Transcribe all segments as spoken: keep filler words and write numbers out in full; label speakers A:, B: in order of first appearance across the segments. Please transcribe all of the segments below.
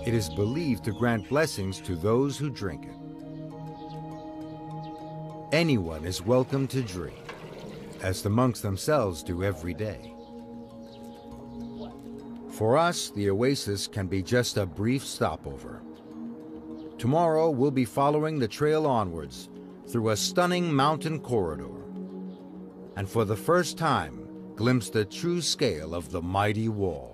A: It is believed to grant blessings to those who drink it. Anyone is welcome to drink, as the monks themselves do every day. For us, the oasis can be just a brief stopover. Tomorrow, we'll be following the trail onwards through a stunning mountain corridor, and for the first time, glimpse the true scale of the mighty wall.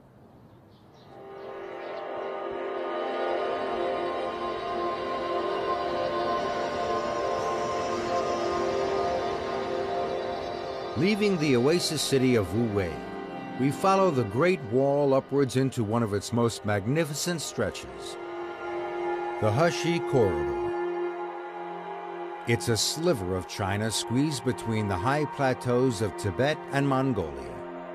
A: Leaving the oasis city of Wu Wei, we follow the Great Wall upwards into one of its most magnificent stretches, the Heshi Corridor. It's a sliver of China squeezed between the high plateaus of Tibet and Mongolia.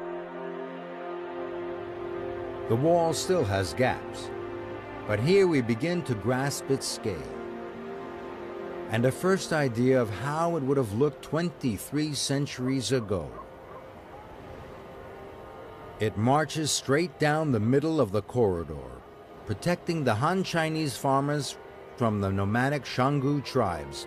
A: The wall still has gaps, but here we begin to grasp its scale, and a first idea of how it would have looked twenty-three centuries ago. It marches straight down the middle of the corridor, protecting the Han Chinese farmers from the nomadic Shangu tribes.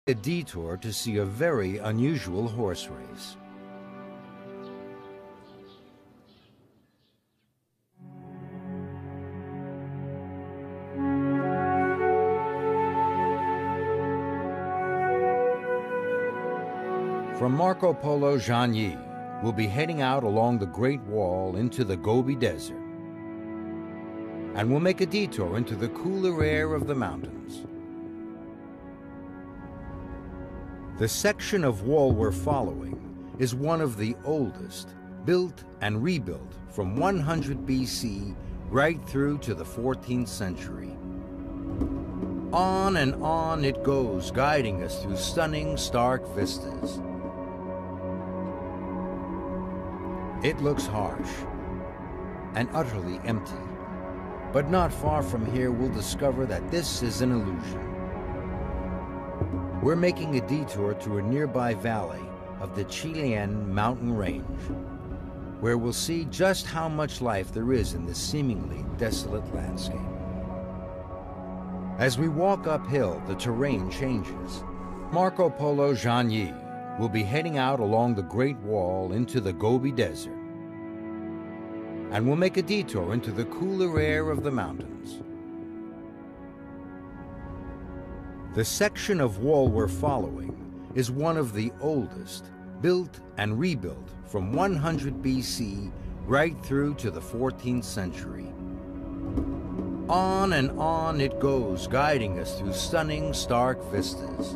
A: A detour to see a very unusual horse race. From Marco Polo Janyi, we'll be heading out along the Great Wall into the Gobi Desert. And we'll make a detour into the cooler air of the mountains. The section of wall we're following is one of the oldest, built and rebuilt from one hundred B C right through to the fourteenth century. On and on it goes, guiding us through stunning, stark vistas. It looks harsh and utterly empty, but not far from here we'll discover that this is an illusion. We're making a detour through a nearby valley of the Chilean mountain range, where we'll see just how much life there is in this seemingly desolate landscape. As we walk uphill, the terrain changes. Marco Polo Janyi will be heading out along the Great Wall into the Gobi Desert. And we'll make a detour into the cooler air of the mountains. The section of wall we're following is one of the oldest, built and rebuilt from one hundred B C right through to the fourteenth century. On and on it goes, guiding us through stunning, stark vistas.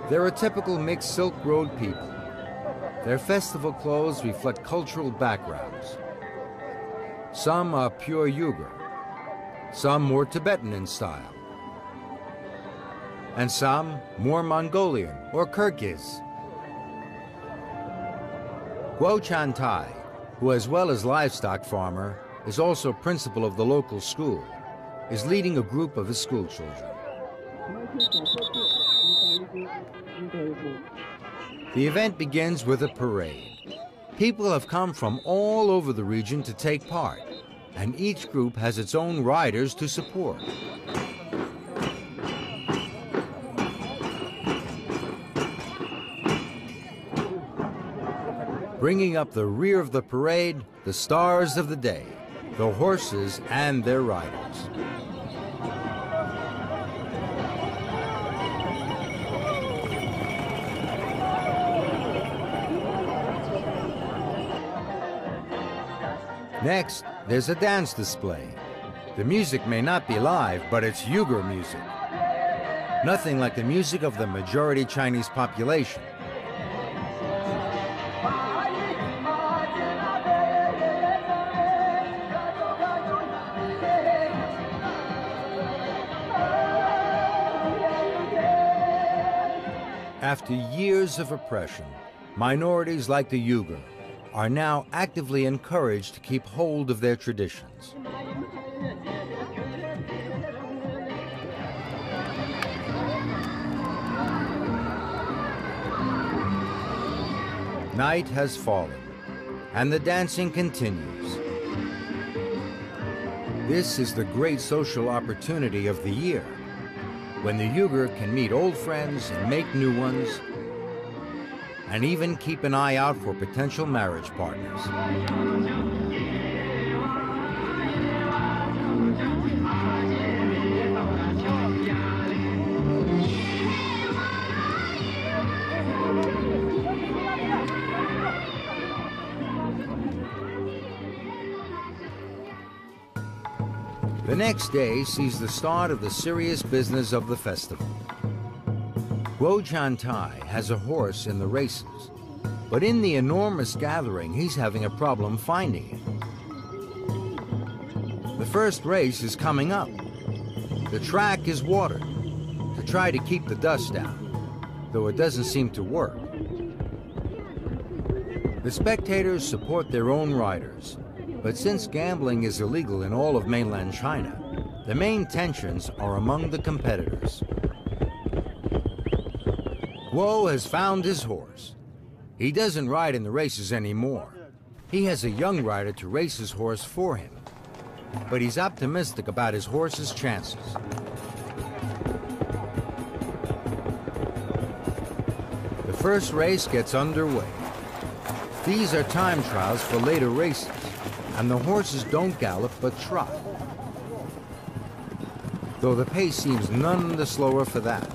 A: They're a typical mixed Silk Road people. Their festival clothes reflect cultural backgrounds. Some are pure Uyghur, some more Tibetan in style, and some more Mongolian or Kyrgyz. Guo Chantai, who as well as livestock farmer, is also principal of the local school, is leading a group of his school children. The event begins with a parade. People have come from all over the region to take part, and each group has its own riders to support. Bringing up the rear of the parade, the stars of the day, the horses and their riders. Next, there's a dance display. The music may not be live, but it's Uyghur music. Nothing like the music of the majority Chinese population. After years of oppression, minorities like the Uyghur are now actively encouraged to keep hold of their traditions. Night has fallen, and the dancing continues. This is the great social opportunity of the year, when the Uyghur can meet old friends and make new ones, and even keep an eye out for potential marriage partners. The next day sees the start of the serious business of the festival. Guo Chantai has a horse in the races, but in the enormous gathering, he's having a problem finding it. The first race is coming up. The track is watered to try to keep the dust down, though it doesn't seem to work. The spectators support their own riders, but since gambling is illegal in all of mainland China, the main tensions are among the competitors. Guo has found his horse. He doesn't ride in the races anymore. He has a young rider to race his horse for him, but he's optimistic about his horse's chances. The first race gets underway. These are time trials for later races, and the horses don't gallop but trot, though the pace seems none the slower for that.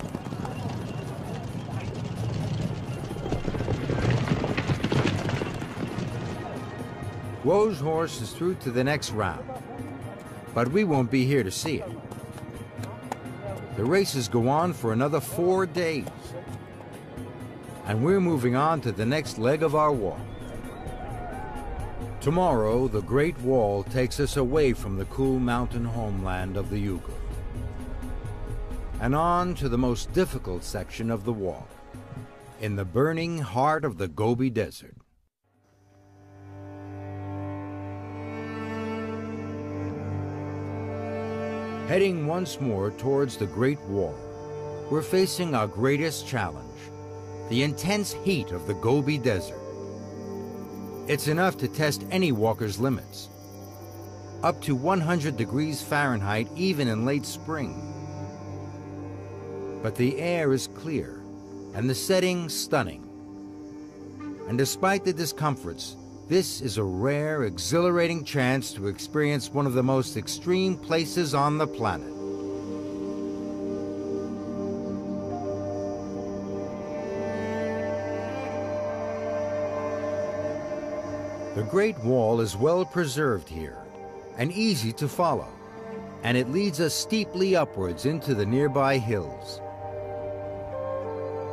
A: Guo's horse is through to the next round, but we won't be here to see it. The races go on for another four days, and we're moving on to the next leg of our walk. Tomorrow, the Great Wall takes us away from the cool mountain homeland of the Uyghur, and on to the most difficult section of the walk, in the burning heart of the Gobi Desert. Heading once more towards the Great Wall, we're facing our greatest challenge, the intense heat of the Gobi Desert. It's enough to test any walker's limits, up to one hundred degrees Fahrenheit even in late spring. But the air is clear, and the setting stunning. And despite the discomforts, this is a rare, exhilarating chance to experience one of the most extreme places on the planet. The Great Wall is well preserved here and easy to follow, and it leads us steeply upwards into the nearby hills.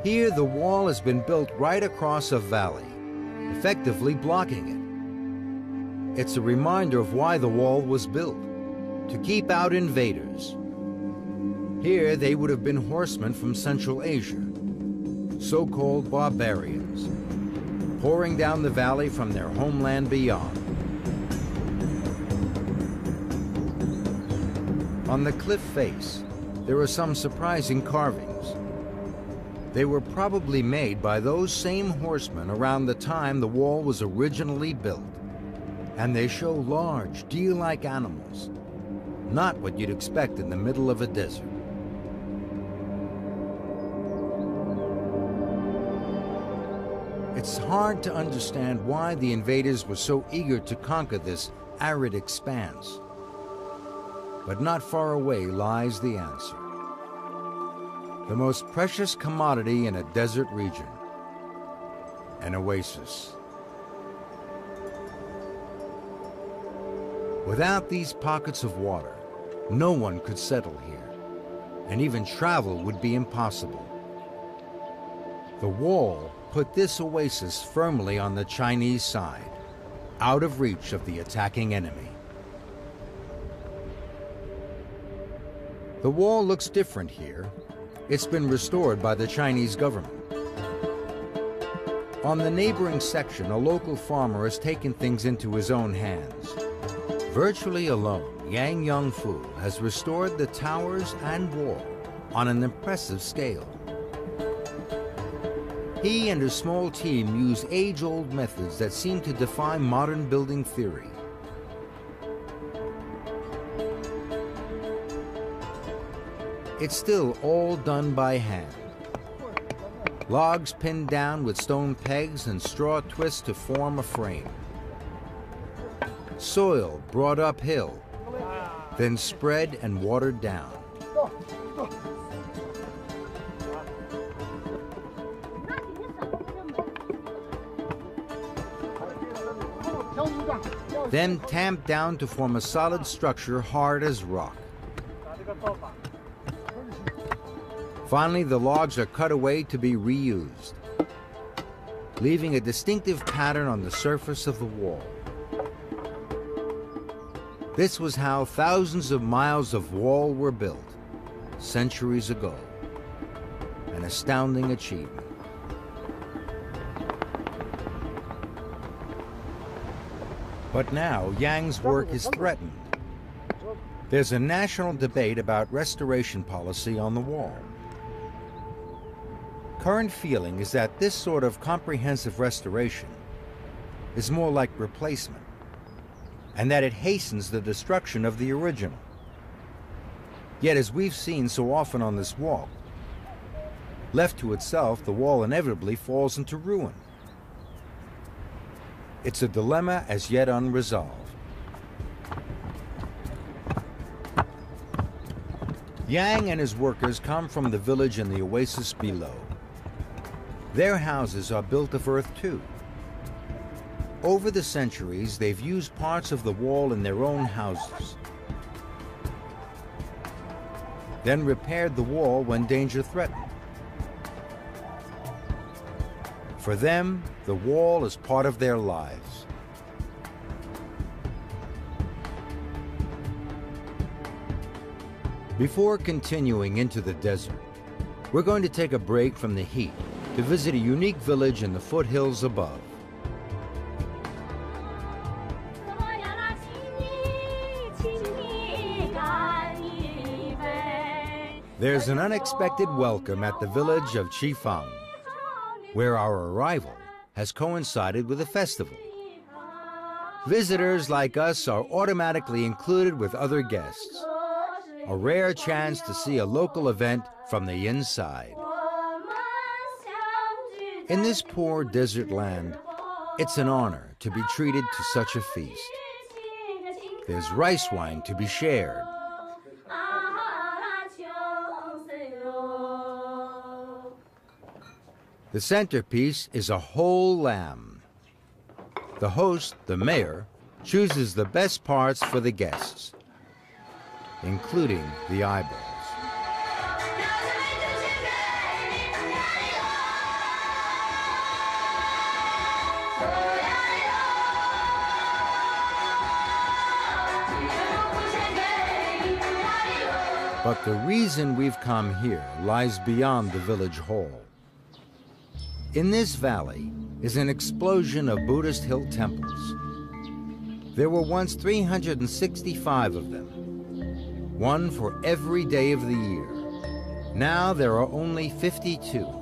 A: Here, the wall has been built right across a valley, effectively blocking it. It's a reminder of why the wall was built, to keep out invaders. Here, they would have been horsemen from Central Asia, so-called barbarians, pouring down the valley from their homeland beyond. On the cliff face, there are some surprising carvings. They were probably made by those same horsemen around the time the wall was originally built. And they show large, deer-like animals, not what you'd expect in the middle of a desert. It's hard to understand why the invaders were so eager to conquer this arid expanse. But not far away lies the answer. The most precious commodity in a desert region, an oasis. Without these pockets of water, no one could settle here, and even travel would be impossible. The wall put this oasis firmly on the Chinese side, out of reach of the attacking enemy. The wall looks different here. It's been restored by the Chinese government. On the neighboring section, a local farmer has taken things into his own hands. Virtually alone, Yang Yongfu has restored the towers and wall on an impressive scale. He and his small team use age-old methods that seem to defy modern building theory. It's still all done by hand. Logs pinned down with stone pegs and straw twists to form a frame. Soil brought uphill, then spread and watered down. Then tamped down to form a solid structure hard as rock. Finally, the logs are cut away to be reused, leaving a distinctive pattern on the surface of the wall. This was how thousands of miles of wall were built centuries ago. An astounding achievement. But now, Yang's work is threatened. There's a national debate about restoration policy on the wall. Current feeling is that this sort of comprehensive restoration is more like replacement, and that it hastens the destruction of the original. Yet, as we've seen so often on this wall, left to itself, the wall inevitably falls into ruin. It's a dilemma as yet unresolved. Yang and his workers come from the village in the oasis below. Their houses are built of earth too. Over the centuries, they've used parts of the wall in their own houses, then repaired the wall when danger threatened. For them, the wall is part of their lives. Before continuing into the desert, we're going to take a break from the heat to visit a unique village in the foothills above. There's an unexpected welcome at the village of Qifang, where our arrival has coincided with a festival. Visitors like us are automatically included with other guests, a rare chance to see a local event from the inside. In this poor desert land, it's an honor to be treated to such a feast. There's rice wine to be shared. The centerpiece is a whole lamb. The host, the mayor, chooses the best parts for the guests, including the eyeballs. But the reason we've come here lies beyond the village hall. In this valley is an explosion of Buddhist hill temples. There were once three hundred sixty-five of them, one for every day of the year. Now there are only fifty-two.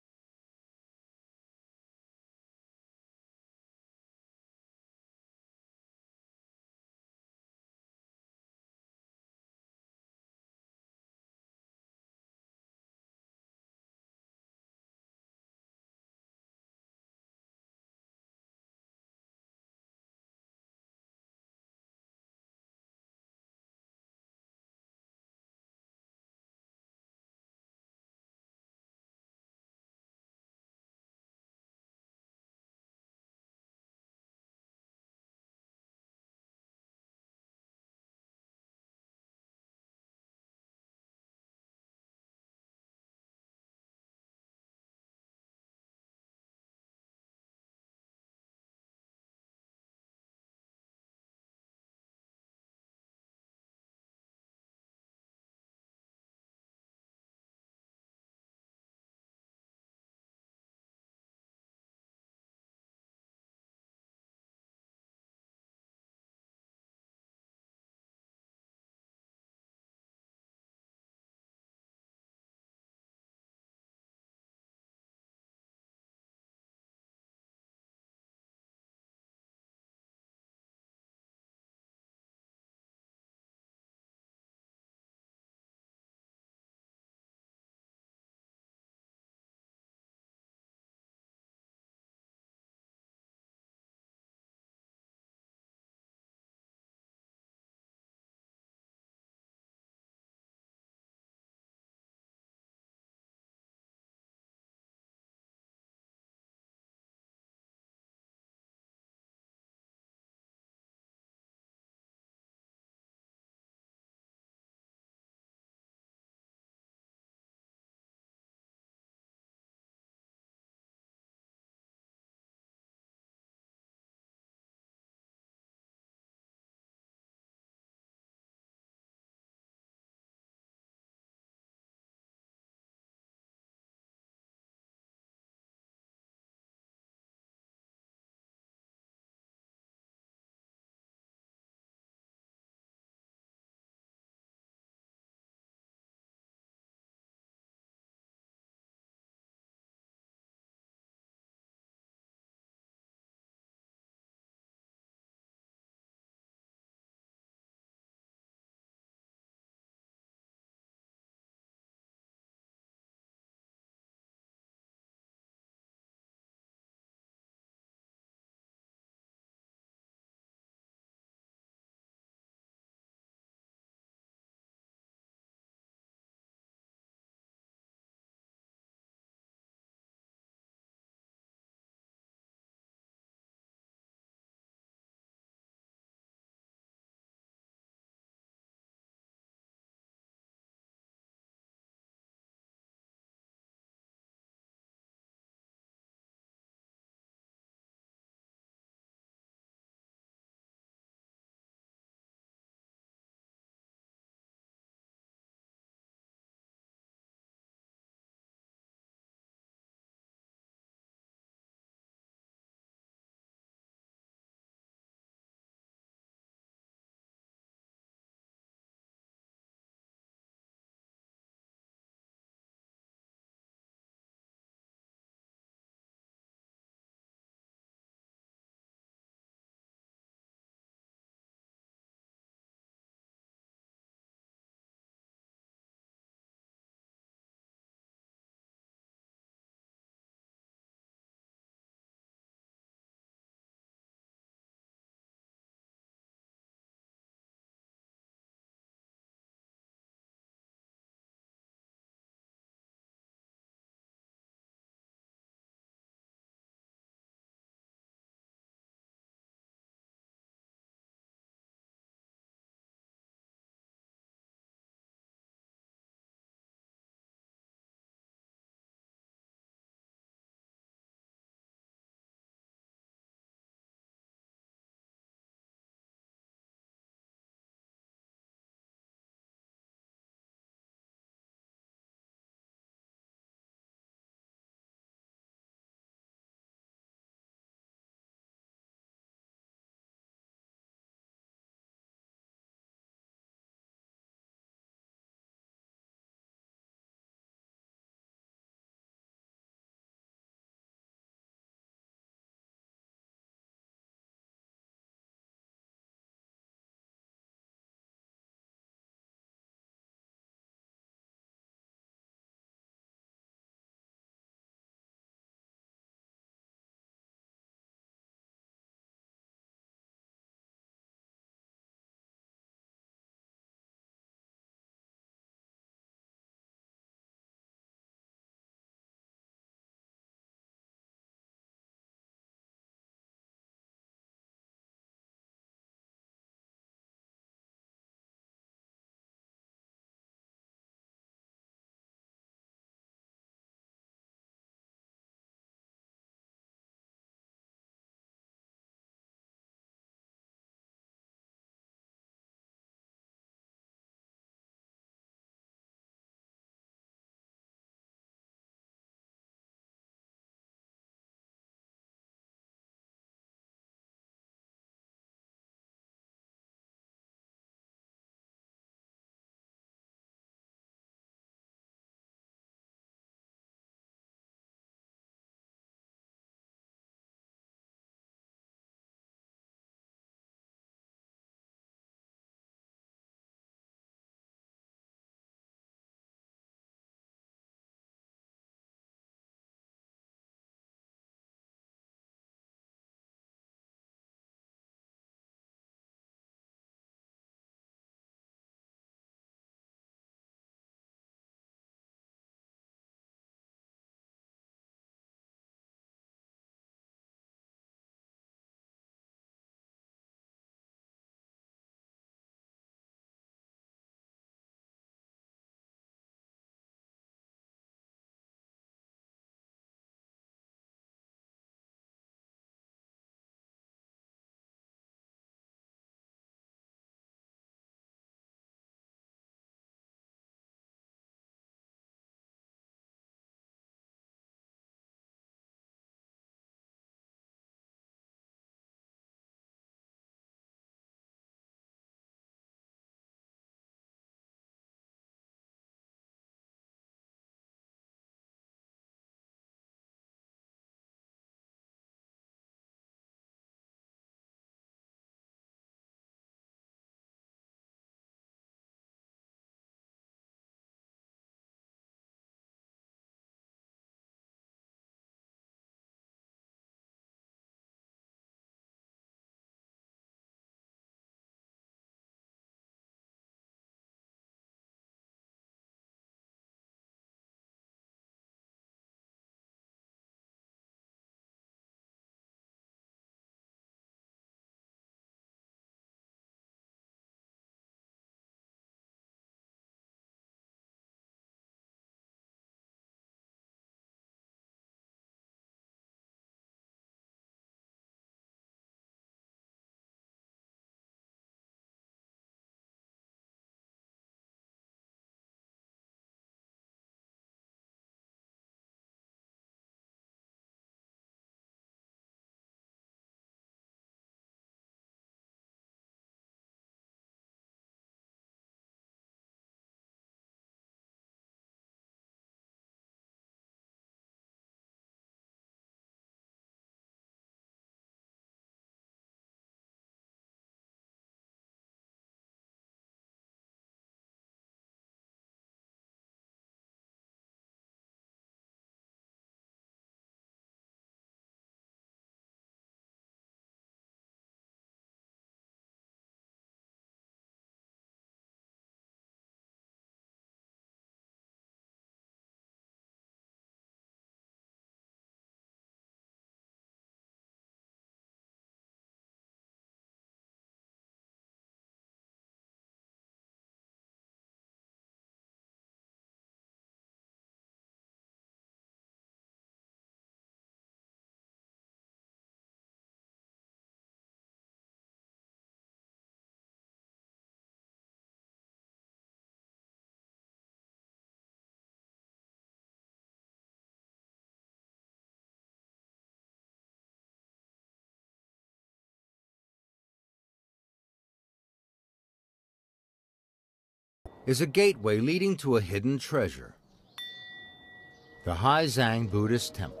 A: is a gateway leading to a hidden treasure, the Haizang Buddhist Temple.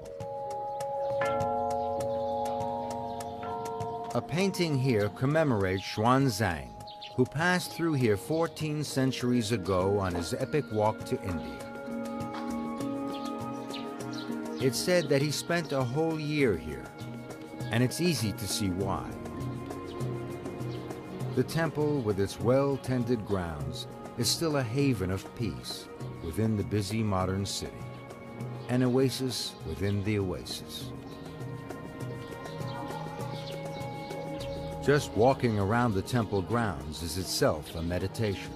A: A painting here commemorates Xuanzang, who passed through here fourteen centuries ago on his epic walk to India. It's said that he spent a whole year here, and it's easy to see why. The temple, with its well-tended grounds, is still a haven of peace within the busy modern city, an oasis within the oasis. Just walking around the temple grounds is itself a meditation.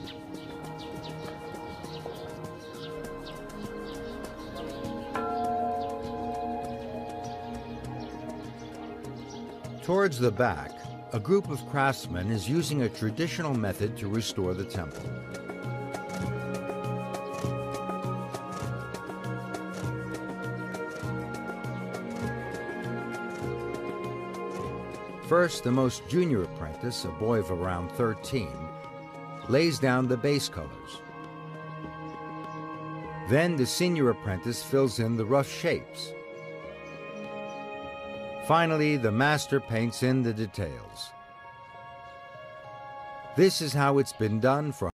A: Towards the back, a group of craftsmen is using a traditional method to restore the temple. First, the most junior apprentice, a boy of around thirteen, lays down the base colors. Then the senior apprentice fills in the rough shapes. Finally, the master paints in the details. This is how it's been done for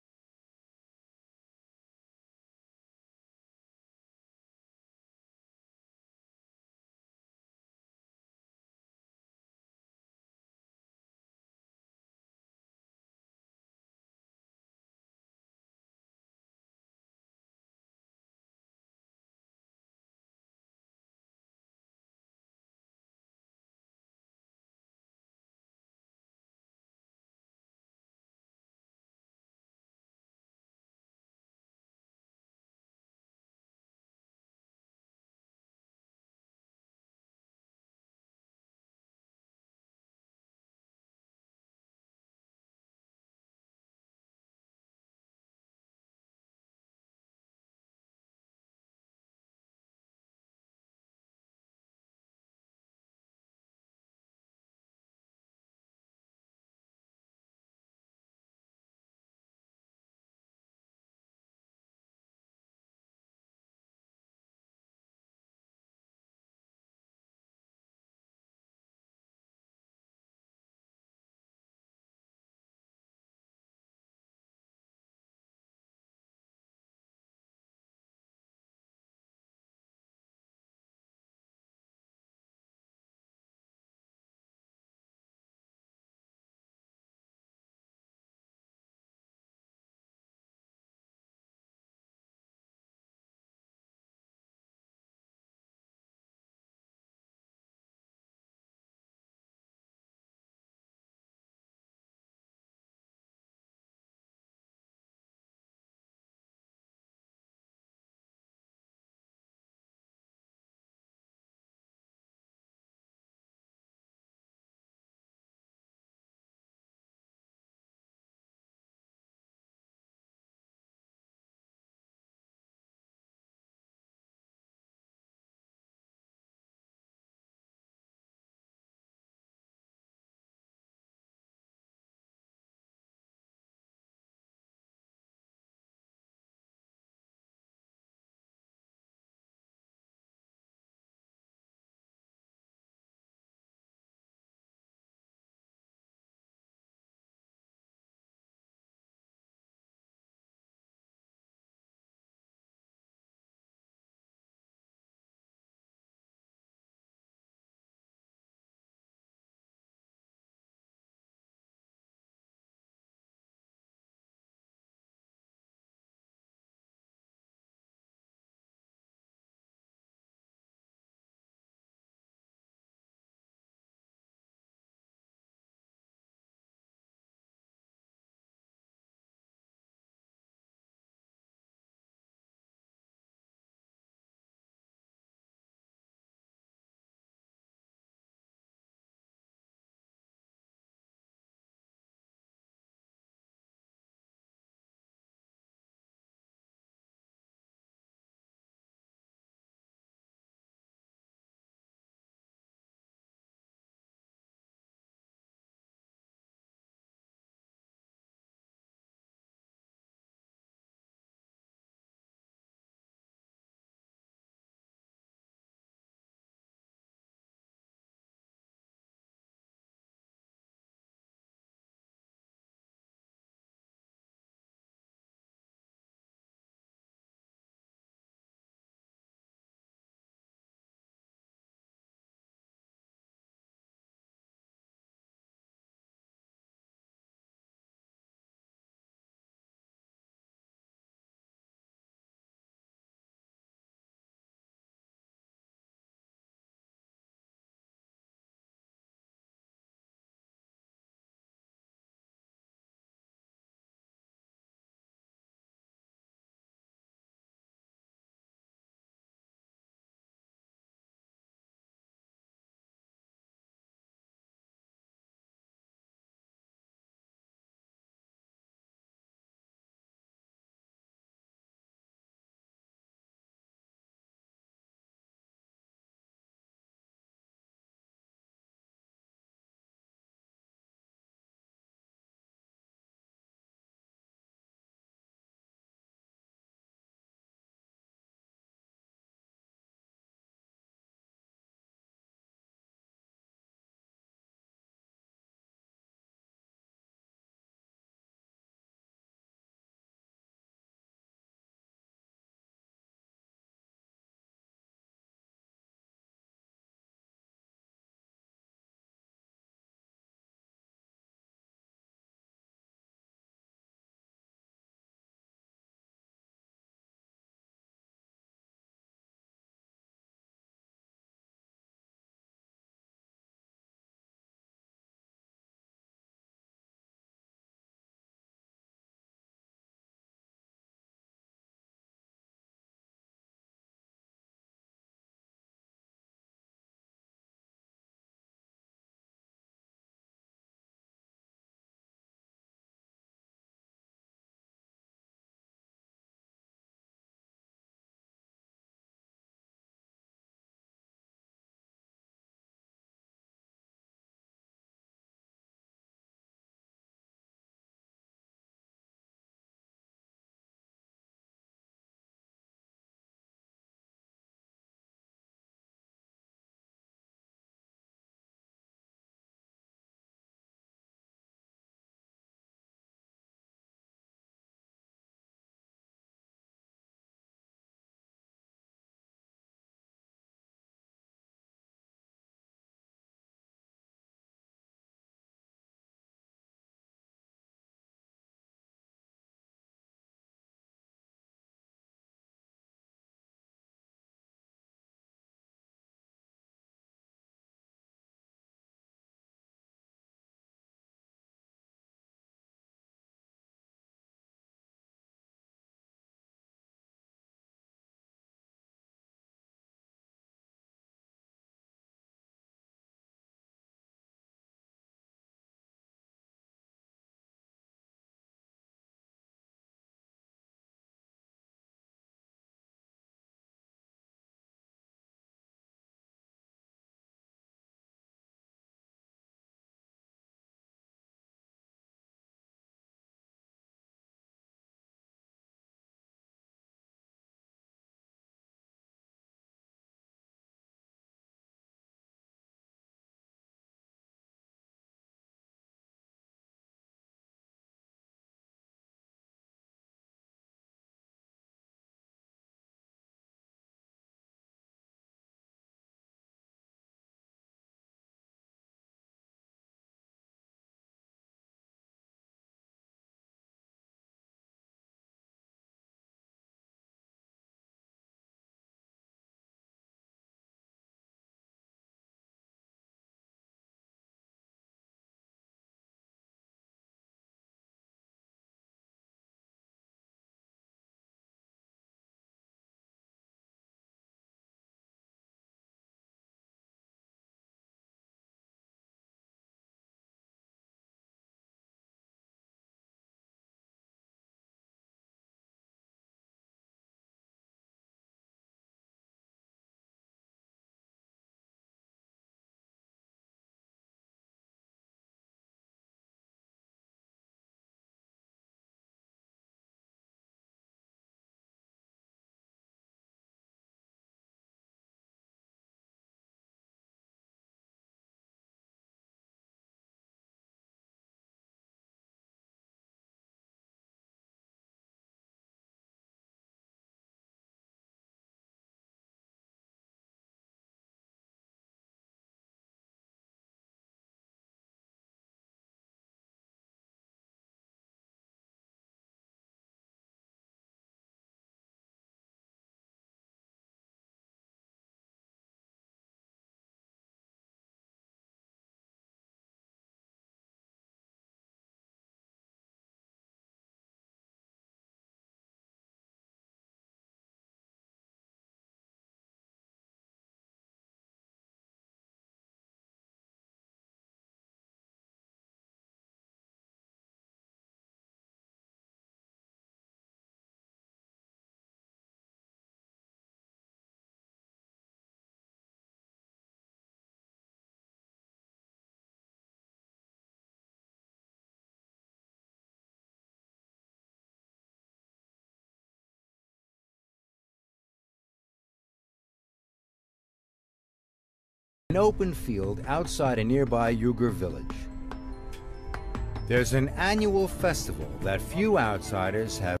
A: open field outside a nearby Uyghur village. There's an annual festival that few outsiders have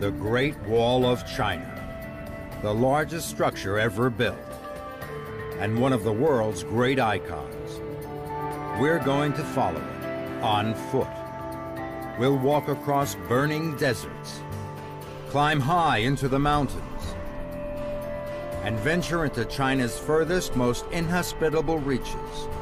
A: the Great Wall of China, the largest structure ever built, and one of the world's great icons. We're going to follow it on foot. We'll walk across burning deserts, climb high into the mountains, and venture into China's furthest, most inhospitable reaches.